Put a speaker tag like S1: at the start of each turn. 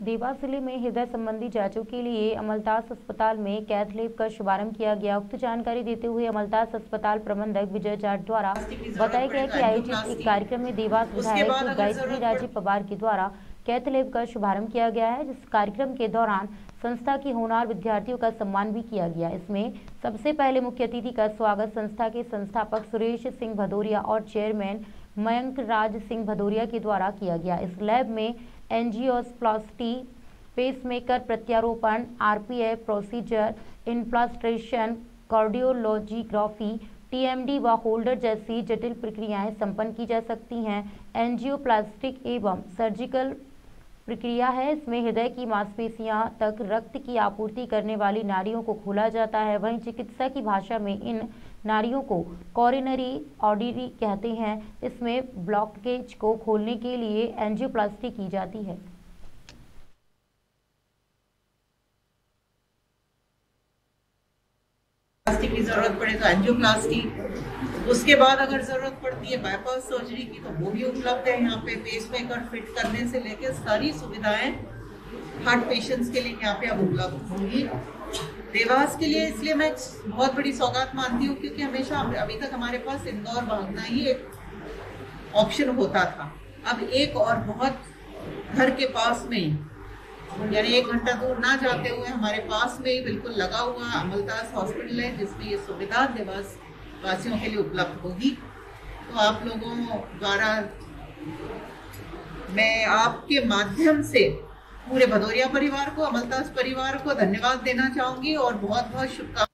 S1: देवास जिले में हृदय संबंधी जांचों के लिए अमलतास अस्पताल में कैथ लैब का शुभारंभ किया गया। उक्त जानकारी देते हुए अमलतास अस्पताल प्रबंधक विजय जाट द्वारा बताया गया कि आयोजित एक कार्यक्रम में देवास विधायक गायत्री राजे पवार के द्वारा कैथ लैब का शुभारंभ किया गया है, जिस कार्यक्रम के दौरान संस्था के होनहार विद्यार्थियों का सम्मान भी किया गया। इसमें सबसे पहले मुख्य अतिथि का स्वागत संस्था के संस्थापक सुरेश सिंह भदौरिया और चेयरमैन मयंक राज सिंह भदौरिया के द्वारा किया गया। इस लैब में एंजियोप्लास्टी, पेसमेकर प्रत्यारोपण, आरपीएफ प्रोसीजर, इम्प्लांटेशन, कार्डियोलॉजिग्राफी, टीएमडी व होल्डर जैसी जटिल प्रक्रियाएं संपन्न की जा सकती हैं। एंजियोप्लास्टिक एवं सर्जिकल प्रक्रिया है। इसमें हृदय की मांसपेशियां तक रक्त की आपूर्ति करने वाली नाड़ियों को खोला जाता है। वहीं चिकित्सा की भाषा में इन नाड़ियों को कॉरोनरी आर्टरी कहते हैं। इसमें ब्लॉकेज को खोलने के लिए एंजियोप्लास्टी की जाती है।
S2: प्लास्टिक की जरूरत पड़े तो एंजियोप्लास्टी, उसके बाद अगर जरूरत पड़ती है बाईपास सर्जरी की तो वो भी उपलब्ध है। यहाँ पे पेसमेकर फिट करने से लेकर सारी सुविधाएं हार्ट पेशेंट्स के लिए यहाँ पे अब उपलब्ध होंगी। देवास के लिए इसलिए मैं बहुत बड़ी सौगात मानती हूँ क्योंकि हमेशा अभी तक हमारे पास इंदौर भागना ही एक ऑप्शन होता था। अब एक और बहुत घर के पास में ही, यानी 1 घंटा दूर ना जाते हुए हमारे पास में ही बिल्कुल लगा हुआ अमलतास हॉस्पिटल है, जिसमें ये सुविधा देवास वासियों के लिए उपलब्ध होगी। तो आप लोगों द्वारा मैं आपके माध्यम से पूरे भदौरिया परिवार को, अमलतास परिवार को धन्यवाद देना चाहूंगी और बहुत बहुत शुभकामनाएं।